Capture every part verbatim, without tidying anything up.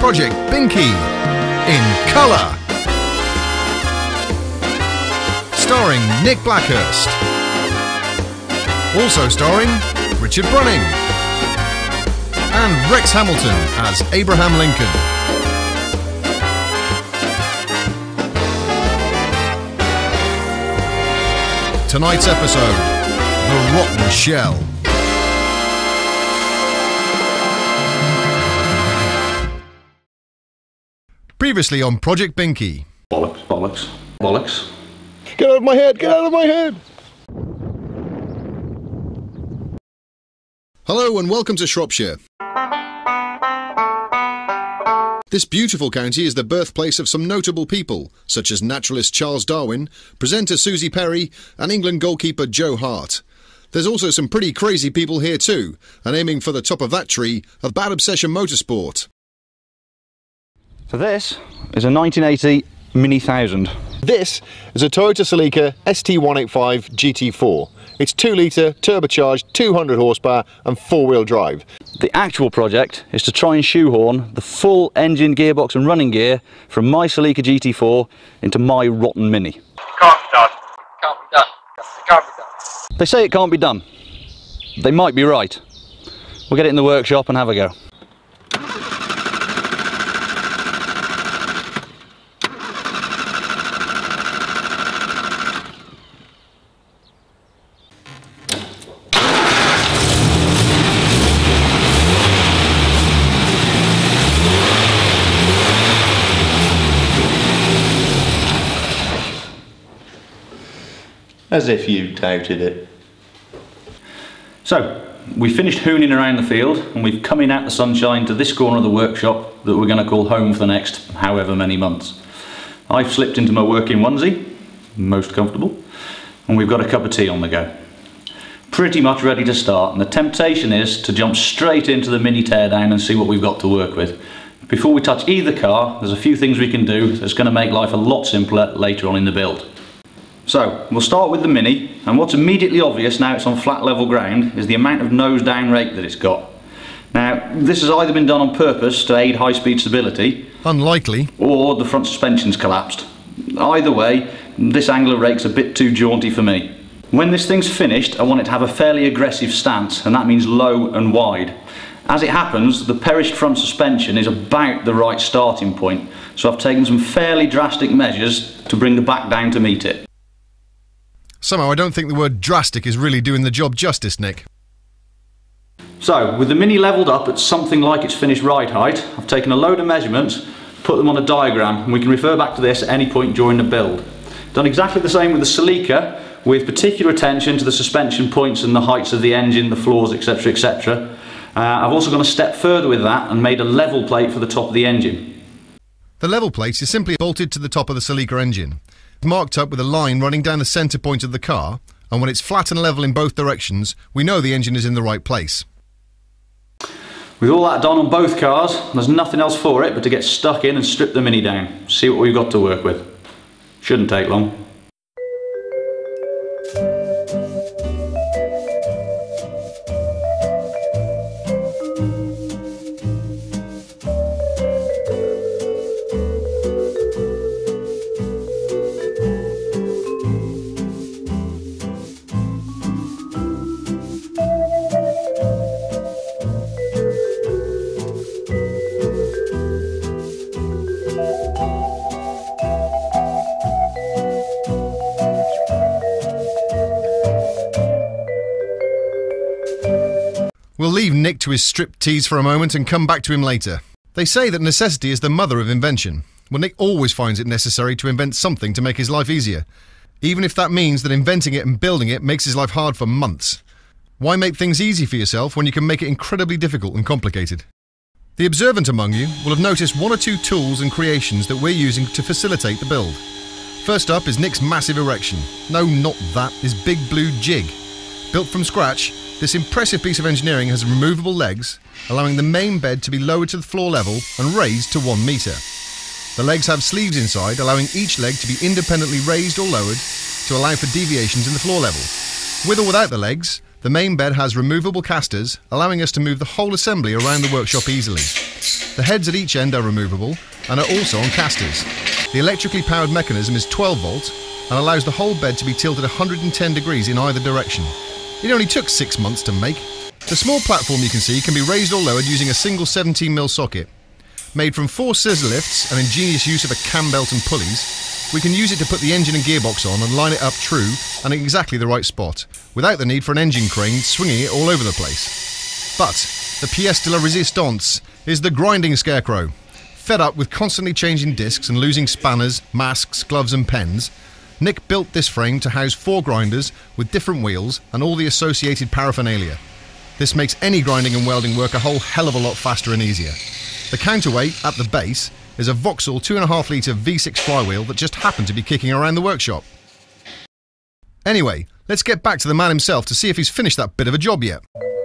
Project Binky in colour. Starring Nick Blackhurst. Also starring Richard Brunning. And Rex Hamilton as Abraham Lincoln. Tonight's episode, The Rotten Shell. Previously on Project Binky. Bollocks, bollocks, bollocks. Get out of my head, get out of my head! Hello and welcome to Shropshire. This beautiful county is the birthplace of some notable people, such as naturalist Charles Darwin, presenter Susie Perry, and England goalkeeper Joe Hart. There's also some pretty crazy people here too, and aiming for the top of that tree are Bad Obsession Motorsport. So this is a nineteen eighty Mini one thousand. This is a Toyota Celica S T one eighty-five G T four. It's two litre, turbocharged, two hundred horsepower and four-wheel drive. The actual project is to try and shoehorn the full engine, gearbox and running gear from my Celica G T four into my rotten Mini. Can't be done. Can't be done. It can't be done. They say it can't be done. They might be right. We'll get it in the workshop and have a go. As if you doubted it. So, we finished hooning around the field and we've come in out the sunshine to this corner of the workshop that we're going to call home for the next however many months. I've slipped into my working onesie, most comfortable, and we've got a cup of tea on the go. Pretty much ready to start, and the temptation is to jump straight into the Mini teardown and see what we've got to work with. Before we touch either car, there's a few things we can do that's going to make life a lot simpler later on in the build. So, we'll start with the Mini, and what's immediately obvious now it's on flat level ground is the amount of nose down rake that it's got. Now, this has either been done on purpose to aid high speed stability, Unlikely. or the front suspension's collapsed. Either way, this angle of rake's a bit too jaunty for me. When this thing's finished, I want it to have a fairly aggressive stance, and that means low and wide. As it happens, the perished front suspension is about the right starting point, so I've taken some fairly drastic measures to bring the back down to meet it. Somehow I don't think the word drastic is really doing the job justice, Nick. So, with the Mini levelled up at something like its finished ride height, I've taken a load of measurements, put them on a diagram, and we can refer back to this at any point during the build. Done exactly the same with the Celica, with particular attention to the suspension points and the heights of the engine, the floors, etc, et cetera. Uh, I've also gone a step further with that and made a level plate for the top of the engine. The level plate is simply bolted to the top of the Celica engine. It's marked up with a line running down the centre point of the car, and when it's flat and level in both directions, we know the engine is in the right place. With all that done on both cars, there's nothing else for it but to get stuck in and strip the Mini down. See what we've got to work with. Shouldn't take long. We'll leave Nick to his strip tease for a moment and come back to him later. They say that necessity is the mother of invention. Well, Nick always finds it necessary to invent something to make his life easier, even if that means that inventing it and building it makes his life hard for months. Why make things easy for yourself when you can make it incredibly difficult and complicated? The observant among you will have noticed one or two tools and creations that we're using to facilitate the build. First up is Nick's massive erection. No, not that, his big blue jig. Built from scratch, this impressive piece of engineering has removable legs, allowing the main bed to be lowered to the floor level and raised to one metre. The legs have sleeves inside, allowing each leg to be independently raised or lowered to allow for deviations in the floor level. With or without the legs, The main bed has removable casters, allowing us to move the whole assembly around the workshop easily. The heads at each end are removable and are also on casters. The electrically powered mechanism is twelve volt and allows the whole bed to be tilted one hundred ten degrees in either direction. It only took six months to make. The small platform you can see can be raised or lowered using a single seventeen mil socket. Made from four scissor lifts and ingenious use of a cam belt and pulleys, we can use it to put the engine and gearbox on and line it up true and in exactly the right spot, without the need for an engine crane swinging it all over the place. But the pièce de la résistance is the grinding scarecrow. Fed up with constantly changing discs and losing spanners, masks, gloves and pens, Nick built this frame to house four grinders with different wheels and all the associated paraphernalia. This makes any grinding and welding work a whole hell of a lot faster and easier. The counterweight at the base is a Vauxhall two point five litre V six flywheel that just happened to be kicking around the workshop. Anyway, let's get back to the man himself to see if he's finished that bit of a job yet.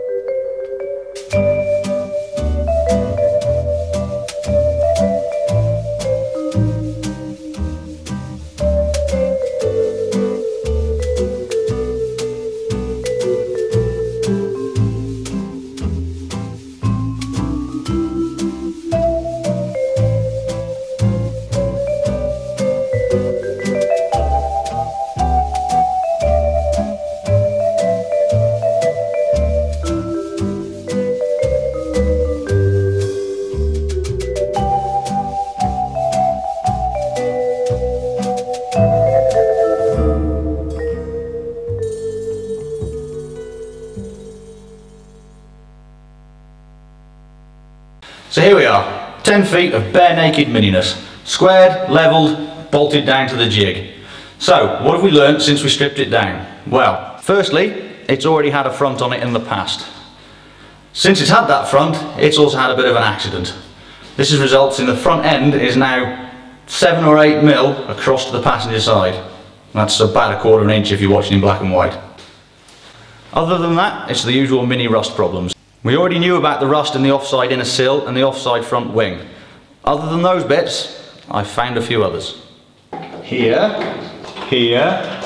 So here we are, ten feet of bare naked mininess, squared, levelled, bolted down to the jig. So, what have we learnt since we stripped it down? Well, firstly, it's already had a front on it in the past. Since it's had that front, it's also had a bit of an accident. This results in the front end is now seven or eight mil across to the passenger side. That's about a quarter of an inch if you're watching in black and white. Other than that, it's the usual mini rust problems. We already knew about the rust in the offside inner sill and the offside front wing. Other than those bits, I've found a few others. Here, here,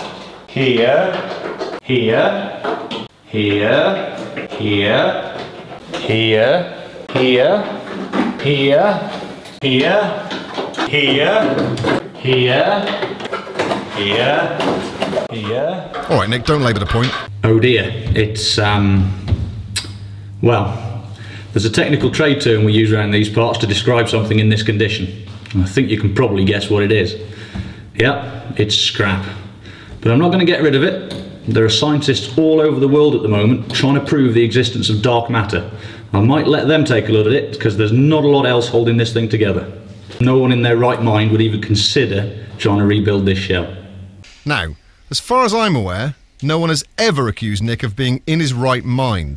here, here, here, here, here, here, here, here, here, here, here, here. Alright Nick, don't labour the point. Oh dear, it's um... well, there's a technical trade term we use around these parts to describe something in this condition. I think you can probably guess what it is. Yep, it's scrap. But I'm not going to get rid of it. There are scientists all over the world at the moment trying to prove the existence of dark matter. I might let them take a look at it because there's not a lot else holding this thing together. No one in their right mind would even consider trying to rebuild this shell. Now, as far as I'm aware, no one has ever accused Nick of being in his right mind.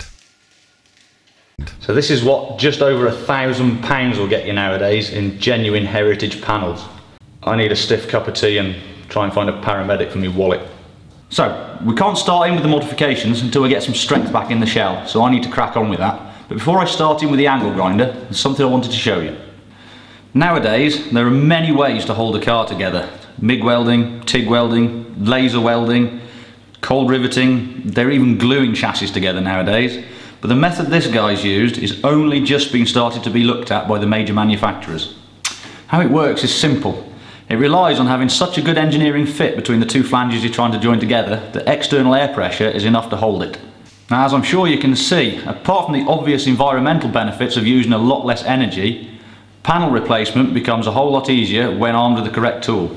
So this is what just over a thousand pounds will get you nowadays in genuine heritage panels. I need a stiff cup of tea and try and find a paramedic for me wallet. So, we can't start in with the modifications until we get some strength back in the shell, so I need to crack on with that. But before I start in with the angle grinder, there's something I wanted to show you. Nowadays, there are many ways to hold a car together. M I G welding, T I G welding, laser welding, cold riveting, they're even gluing chassis together nowadays. But the method this guy's used is only just being started to be looked at by the major manufacturers. How it works is simple. It relies on having such a good engineering fit between the two flanges you're trying to join together that external air pressure is enough to hold it. Now, as I'm sure you can see, apart from the obvious environmental benefits of using a lot less energy, panel replacement becomes a whole lot easier when armed with the correct tool.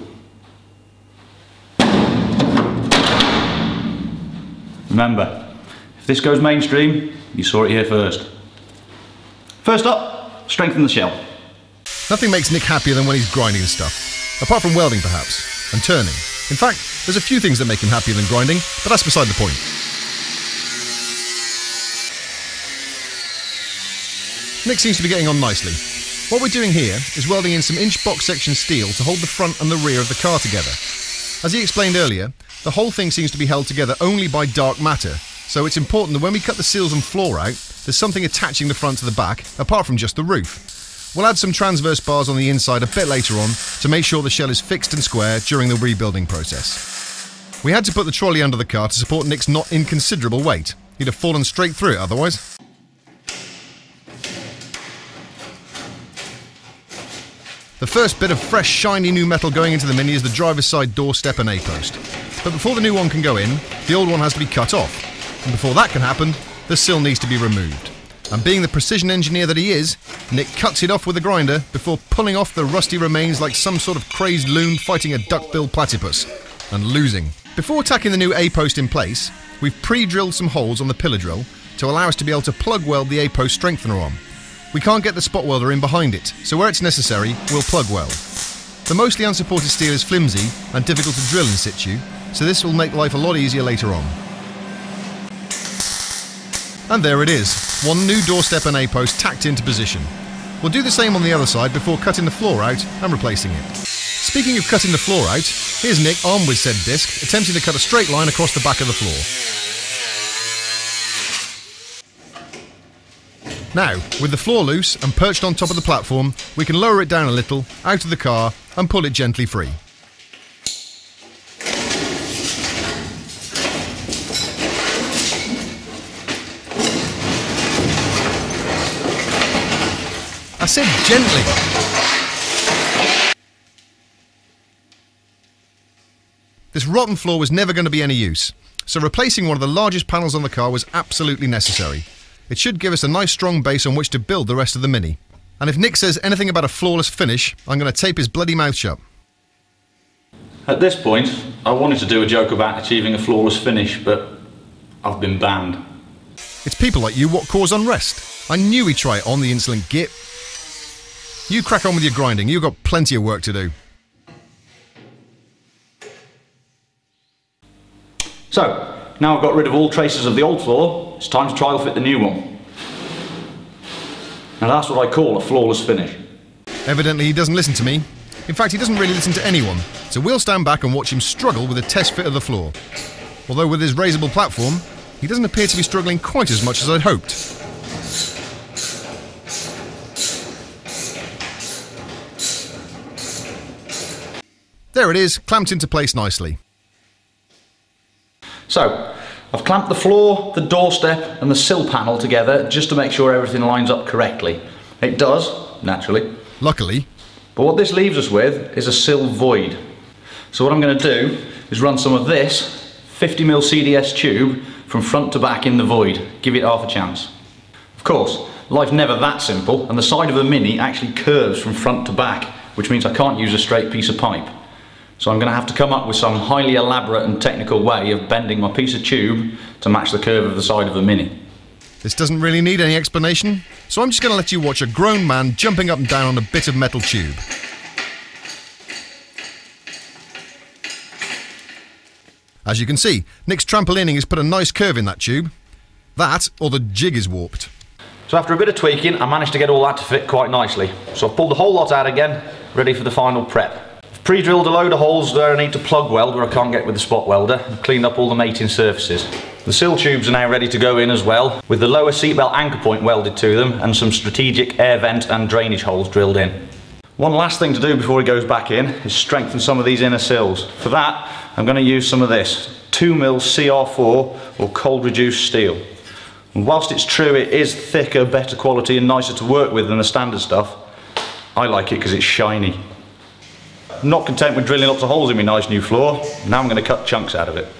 Remember, if this goes mainstream, you saw it here first. First up, strengthen the shell. Nothing makes Nick happier than when he's grinding stuff, apart from welding perhaps, and turning. In fact, there's a few things that make him happier than grinding, but that's beside the point. Nick seems to be getting on nicely. What we're doing here is welding in some inch box section steel to hold the front and the rear of the car together. As he explained earlier, the whole thing seems to be held together only by dark matter, so it's important that when we cut the seals and floor out, there's something attaching the front to the back, apart from just the roof. We'll add some transverse bars on the inside a bit later on to make sure the shell is fixed and square during the rebuilding process. We had to put the trolley under the car to support Nick's not inconsiderable weight. He'd have fallen straight through it otherwise. The first bit of fresh, shiny new metal going into the Mini is the driver's side doorstep and A-post. But before the new one can go in, the old one has to be cut off. And before that can happen, the sill needs to be removed. And being the precision engineer that he is, Nick cuts it off with a grinder before pulling off the rusty remains like some sort of crazed loon fighting a duck-billed platypus. And losing. Before tacking the new A-post in place, we've pre-drilled some holes on the pillar drill to allow us to be able to plug weld the A-post strengthener on. We can't get the spot welder in behind it, so where it's necessary, we'll plug weld. The mostly unsupported steel is flimsy and difficult to drill in situ, so this will make life a lot easier later on. And there it is, one new doorstep and A-post tacked into position. We'll do the same on the other side before cutting the floor out and replacing it. Speaking of cutting the floor out, here's Nick armed with said disc, attempting to cut a straight line across the back of the floor. Now, with the floor loose and perched on top of the platform, we can lower it down a little, out of the car, and pull it gently free. I said gently. This rotten floor was never going to be any use, so replacing one of the largest panels on the car was absolutely necessary. It should give us a nice strong base on which to build the rest of the Mini. And if Nick says anything about a flawless finish, I'm going to tape his bloody mouth shut. At this point, I wanted to do a joke about achieving a flawless finish, but I've been banned. It's people like you what cause unrest. I knew he'd try it on, the insolent git. You crack on with your grinding, you've got plenty of work to do. So, now I've got rid of all traces of the old floor, it's time to trial fit the new one. Now that's what I call a flawless finish. Evidently he doesn't listen to me. In fact, he doesn't really listen to anyone, so we'll stand back and watch him struggle with a test fit of the floor. Although with his raisable platform, he doesn't appear to be struggling quite as much as I'd hoped. There it is, clamped into place nicely. So, I've clamped the floor, the doorstep and the sill panel together just to make sure everything lines up correctly. It does, naturally. Luckily. But what this leaves us with is a sill void. So what I'm going to do is run some of this fifty mil C D S tube from front to back in the void. Give it half a chance. Of course, life's never that simple, and the side of the Mini actually curves from front to back, which means I can't use a straight piece of pipe. So I'm going to have to come up with some highly elaborate and technical way of bending my piece of tube to match the curve of the side of the Mini. This doesn't really need any explanation, so I'm just going to let you watch a grown man jumping up and down on a bit of metal tube. As you can see, Nick's trampolining has put a nice curve in that tube. That, or the jig is warped. So after a bit of tweaking, I managed to get all that to fit quite nicely. So I've pulled the whole lot out again, ready for the final prep. Pre-drilled a load of holes where I need to plug weld where I can't get with the spot welder, and cleaned up all the mating surfaces. The sill tubes are now ready to go in as well, with the lower seatbelt anchor point welded to them and some strategic air vent and drainage holes drilled in. One last thing to do before it goes back in is strengthen some of these inner sills. For that, I'm going to use some of this two mil C R four or cold reduced steel. And whilst it's true it is thicker, better quality and nicer to work with than the standard stuff, I like it because it's shiny. Not content with drilling lots of holes in my nice new floor, now I'm going to cut chunks out of it.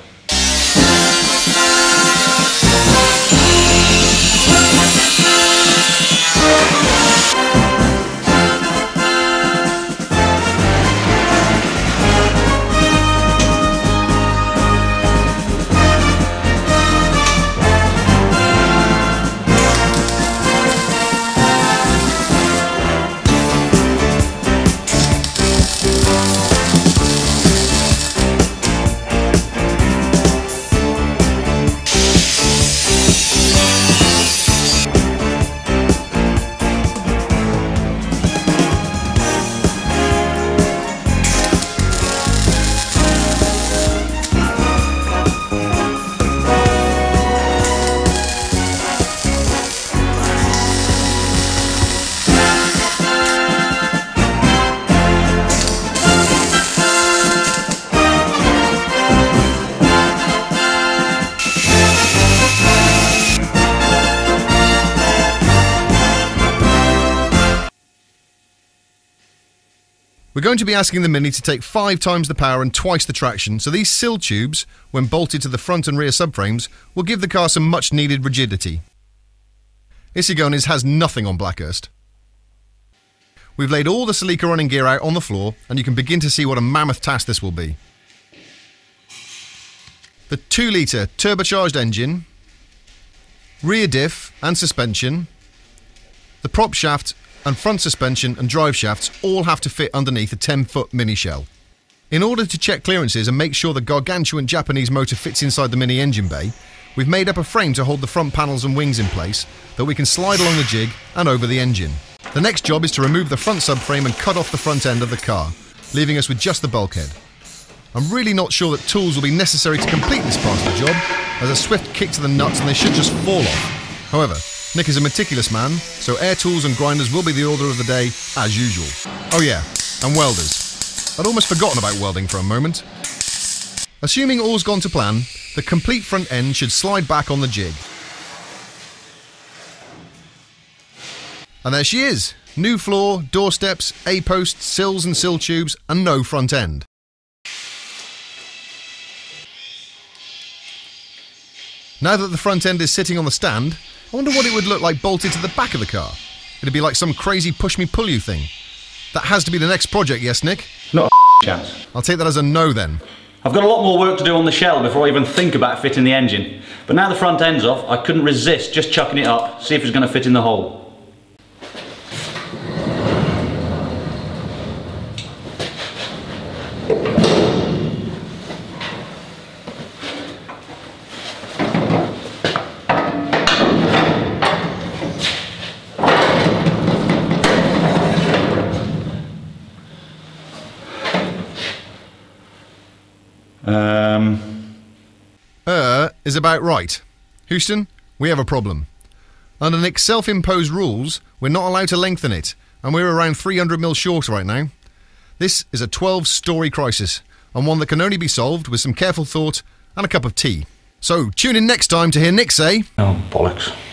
We're going to be asking the Mini to take five times the power and twice the traction, so these sill tubes, when bolted to the front and rear subframes, will give the car some much needed rigidity. Issigonis has nothing on Blackhurst. We've laid all the Celica running gear out on the floor, and you can begin to see what a mammoth task this will be. The two litre turbocharged engine, rear diff and suspension, the prop shaft and front suspension and drive shafts all have to fit underneath a ten foot Mini shell. In order to check clearances and make sure the gargantuan Japanese motor fits inside the Mini engine bay, we've made up a frame to hold the front panels and wings in place that we can slide along the jig and over the engine. The next job is to remove the front subframe and cut off the front end of the car, leaving us with just the bulkhead. I'm really not sure that tools will be necessary to complete this part of the job, as a swift kick to the nuts and they should just fall off. However, Nick is a meticulous man, so air tools and grinders will be the order of the day, as usual. Oh yeah, and welders. I'd almost forgotten about welding for a moment. Assuming all's gone to plan, the complete front end should slide back on the jig. And there she is! New floor, doorsteps, A-posts, sills and sill tubes, and no front end. Now that the front end is sitting on the stand, I wonder what it would look like bolted to the back of the car. It'd be like some crazy push-me-pull-you thing. That has to be the next project, yes, Nick? Not a chance. I'll take that as a no, then. I've got a lot more work to do on the shell before I even think about fitting the engine. But now the front end's off, I couldn't resist just chucking it up, see if it's going to fit in the hole. Um... Uh, is about right. Houston, we have a problem. Under Nick's self-imposed rules, we're not allowed to lengthen it, and we're around three hundred mil short right now. This is a twelve story crisis, and one that can only be solved with some careful thought and a cup of tea. So, tune in next time to hear Nick say... Oh, bollocks.